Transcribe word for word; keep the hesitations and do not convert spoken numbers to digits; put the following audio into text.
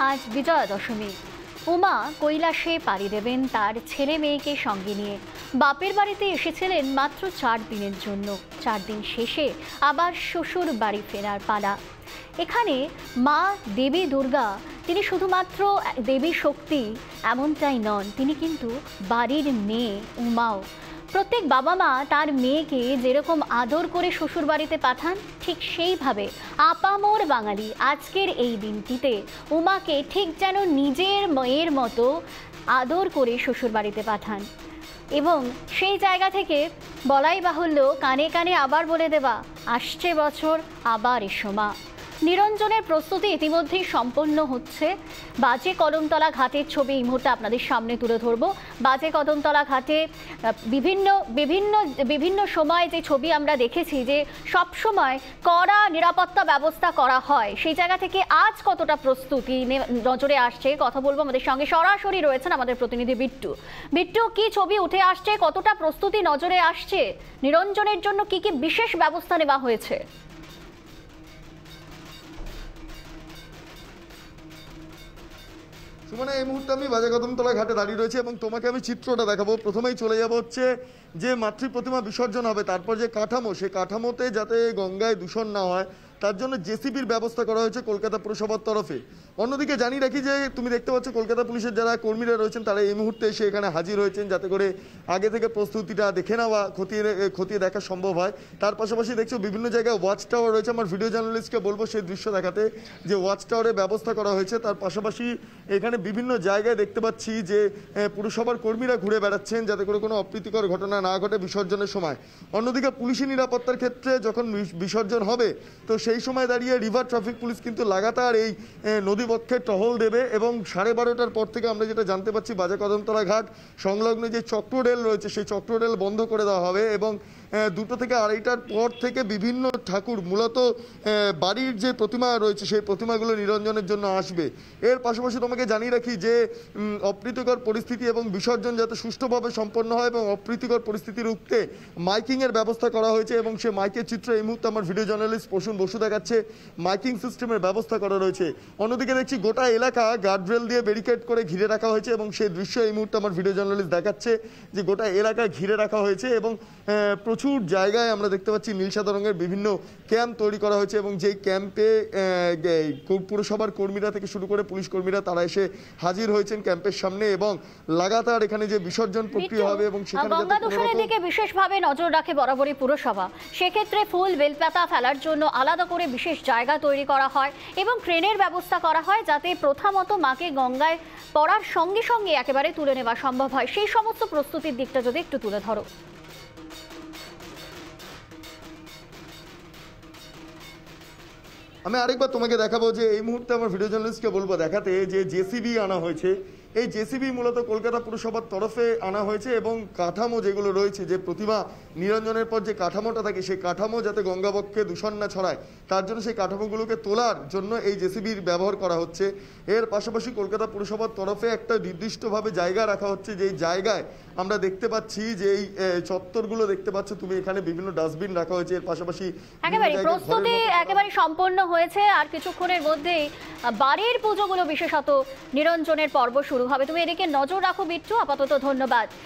আজ বিজয়া দশমী। উমা কৈলাসে পাড়ি দেবেন তার ছেলে মেয়েকে সঙ্গে নিয়ে। বাপের বাড়িতে এসেছিলেন মাত্র চার দিনের জন্য। চার দিন শেষে আবার শ্বশুর বাড়ি ফেরার পালা। এখানে মা দেবী দুর্গা তিনি শুধুমাত্র দেবী শক্তি এমনটাই নন, তিনি কিন্তু বাড়ির মেয়ে উমাও। প্রত্যেক বাবা মা তার মেয়েকে যেরকম আদর করে শ্বশুর বাড়িতে পাঠান, ঠিক সেইভাবে আপামর বাঙালি আজকের এই দিনটিতে উমাকে ঠিক যেন নিজের মেয়ের মতো আদর করে শ্বশুর বাড়িতে পাঠান। এবং সেই জায়গা থেকে বলাই বাহুল্য, কানে কানে আবার বলে দেওয়া, আসছে বছর আবার এসো মা। নিরঞ্জনের প্রস্তুতি ইতিমধ্যেই সম্পন্ন হচ্ছে। বাজে কদমতলা ঘাটের ছবি এই মুহূর্তে আপনাদের সামনে তুলে ধরবো। বাজে কদমতলা ঘাটে বিভিন্ন বিভিন্ন বিভিন্ন সময় যে ছবি আমরা দেখেছি যে সব সময় কড়া নিরাপত্তা ব্যবস্থা করা হয়, সেই জায়গা থেকে আজ কতটা প্রস্তুতি নজরে আসছে কথা বলবো। আমাদের সঙ্গে সরাসরি রয়েছেন আমাদের প্রতিনিধি বিট্টু। বিট্টু, কি ছবি উঠে আসছে, কতটা প্রস্তুতি নজরে আসছে, নিরঞ্জনের জন্য কি কি বিশেষ ব্যবস্থা নেওয়া হয়েছে? সুমনা, এই মুহূর্তে আমি বাজে কদমতলা ঘাটে দাঁড়িয়ে রয়েছে এবং তোমাকে আমি চিত্রটা দেখাবো। প্রথমেই চলে যাব হচ্ছে যে মাতৃ প্রতিমা বিসর্জন হবে, তারপর যে কাঠামো, সেই কাঠামোতে যাতে গঙ্গায় দূষণ না হয় তার জন্য জেসিবির ব্যবস্থা করা হয়েছে কলকাতা পুরসভার তরফে। অন্যদিকে জানিয়ে রাখি যে তুমি দেখতে পাচ্ছ কলকাতা পুলিশের যারা কর্মীরা রয়েছেন তারা এই মুহূর্তে এসে এখানে হাজির হয়েছেন, যাতে করে আগে থেকে প্রস্তুতিটা দেখে নেওয়া, খতিয়ে খতিয়ে দেখা সম্ভব হয়। তার পাশাপাশি দেখছো বিভিন্ন জায়গায় ওয়াচ টাওয়ার রয়েছে। আমার ভিডিও জার্নালিস্টকে বলবো সেই দৃশ্য দেখাতে, যে ওয়াচ টাওয়ারের ব্যবস্থা করা হয়েছে। তার পাশাপাশি এখানে বিভিন্ন জায়গায় দেখতে পাচ্ছি যে পুরসভার কর্মীরা ঘুরে বেড়াচ্ছেন, যাতে করে কোনো অপ্রীতিকর ঘটনা না ঘটে বিসর্জনের সময়। অন্যদিকে পুলিশি নিরাপত্তার ক্ষেত্রে যখন বিসর্জন হবে, তো সেই সময় দাঁড়িয়ে রিভার ট্রাফিক পুলিশ কিন্তু লাগাতার এই নদীবক্ষে টহল দেবে এবং সাড়ে বারোটার পর থেকে আমরা যেটা জানতে পাচ্ছি বাজে কদমতলা ঘাট সংলগ্ন যে চক্র রেল রয়েছে সেই চক্র রেল বন্ধ করে দেওয়া হবে এবং দুটো থেকে আড়াইটার পর থেকে বিভিন্ন ঠাকুর, মূলত বাড়ির যে প্রতিমা রয়েছে সেই প্রতিমাগুলো নিরঞ্জনের জন্য আসবে। এর পাশাপাশি তোমাকে জানিয়ে রাখি যে অপ্রীতিকর পরিস্থিতি এবং বিসর্জন যাতে সুষ্ঠুভাবে সম্পন্ন হয় এবং অপ্রীতিকর পরিস্থিতি রুখতে মাইকিংয়ের ব্যবস্থা করা হয়েছে এবং সে মাইকের চিত্র এই মুহূর্তে আমার ভিডিও জার্নালিস্ট প্রসূন বসু দেখাচ্ছে। মাইকিং সিস্টেমের ব্যবস্থা করা রয়েছে। অন্যদিকে দেখছি গোটা এলাকা গার্ডরেল দিয়ে ব্যারিকেড করে ঘিরে রাখা হয়েছে এবং সেই দৃশ্য এই মুহূর্তে আমার ভিডিও জার্নালিস্ট দেখাচ্ছে যে গোটা এলাকা ঘিরে রাখা হয়েছে এবং প্রচুর জায়গায় আমরা দেখতে পাচ্ছি নীল সাদা রঙের বিভিন্ন ক্যাম্প তৈরি করা হয়েছে এবং যেই ক্যাম্পে পুরসভার কর্মীরা থেকে শুরু করে পুলিশ কর্মীরা তারা এসে হাজির হয়েছেন ক্যাম্পের সামনে এবং লাগাতার এখানে যে বিসর্জন প্রক্রিয়া হবে এবং সেখানে গঙ্গা দূষণের দিকে বিশেষভাবে নজর রাখে বরাবরই পুরসভা। সেক্ষেত্রে ফুল বেলপাতা ফেলার জন্য আলাদা করে বিশেষ জায়গা তৈরি করা হয় এবং ট্রেনের ব্যবস্থা করা হয়, যাতে প্রথমত মাকে গঙ্গায় পড়ার সঙ্গে সঙ্গে একেবারে তুলে নেওয়া সম্ভব হয়। সেই সমস্ত প্রস্তুতির দিকটা যদি একটু তুলে ধরো। আমি আরেকবার তোমাকে দেখাবো যে এই মুহূর্তে আমার ভিডিও জার্নালিস্টকে বলবো দেখাতে যে জেসিবি আনা হয়েছে। এই জেসিবি মূলত কলকাতা পুরসভার তরফে আনা হয়েছে এবং কাঠামো যেগুলো রয়েছে, যে প্রতিমা নিরঞ্জনের পর যে কাঠামোটা থাকে সেই কাঠামো যাতে গঙ্গাবক্ষে দূষণ না ছড়ায় তার জন্য সেই কাঠামোগুলোকে তোলার জন্য এই জেসিবির ব্যবহার করা হচ্ছে। এর পাশাপাশি কলকাতা পুরসভার তরফে একটা নির্দিষ্টভাবে জায়গা রাখা হচ্ছে, যেই জায়গায় আমরা দেখতে পাচ্ছি যে এই চত্বরগুলো দেখতে পাচ্ছ তুমি, এখানে বিভিন্ন ডাস্টবিন রাখা হয়েছে। এর পাশাপাশি একেবারে প্রস্তুতি একেবারে সম্পন্ন হয়েছে। আর কিছুক্ষণের মধ্যেই বাড়ির পুজোগুলো বিশেষত নিরঞ্জনের পর্ব শুরু হবে। তুমি এদিকে নজর রাখো বিট্টু। আপাতত ধন্যবাদ।